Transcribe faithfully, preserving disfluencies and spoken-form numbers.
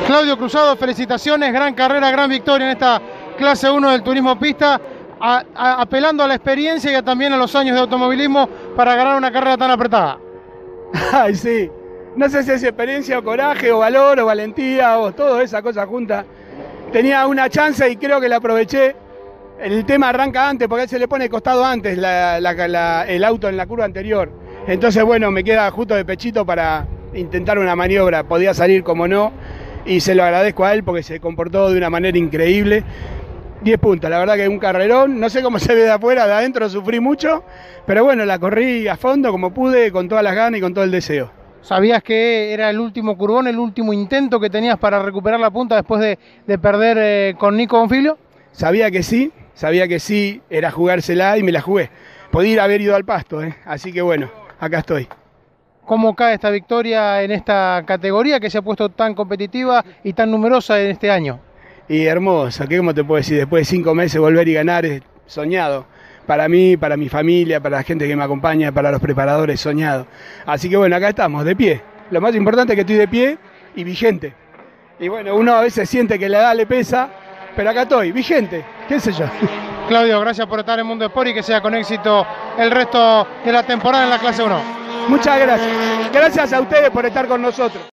Claudio Cruzado, felicitaciones, gran carrera, gran victoria en esta clase uno del turismo pista, a, a, apelando a la experiencia y también a los años de automovilismo para ganar una carrera tan apretada. Ay, sí, no sé si es experiencia o coraje o valor o valentía o toda esa cosa junta. Tenía una chance y creo que la aproveché. El tema arranca antes porque él se le pone costado antes la, la, la, el auto en la curva anterior. Entonces, bueno, me queda justo de pechito para intentar una maniobra. Podía salir como no y se lo agradezco a él porque se comportó de una manera increíble. diez puntos, la verdad que es un carrerón. No sé cómo se ve de afuera, de adentro sufrí mucho, pero bueno, la corrí a fondo como pude, con todas las ganas y con todo el deseo. ¿Sabías que era el último curvón, el último intento que tenías para recuperar la punta después de, de perder eh, con Nico Bonfiglio? Sabía que sí, sabía que sí, era jugársela y me la jugué. Podía haber ido al pasto, ¿eh? Así que bueno, acá estoy. ¿Cómo cae esta victoria en esta categoría que se ha puesto tan competitiva y tan numerosa en este año? Y hermosa, ¿qué cómo te puedo decir? Después de cinco meses volver y ganar es soñado. Para mí, para mi familia, para la gente que me acompaña, para los preparadores, soñado. Así que bueno, acá estamos, de pie. Lo más importante es que estoy de pie y vigente. Y bueno, uno a veces siente que la edad le pesa, pero acá estoy, vigente, qué sé yo. Claudio, gracias por estar en Mundo Sport y que sea con éxito el resto de la temporada en la clase uno. Muchas gracias. Gracias a ustedes por estar con nosotros.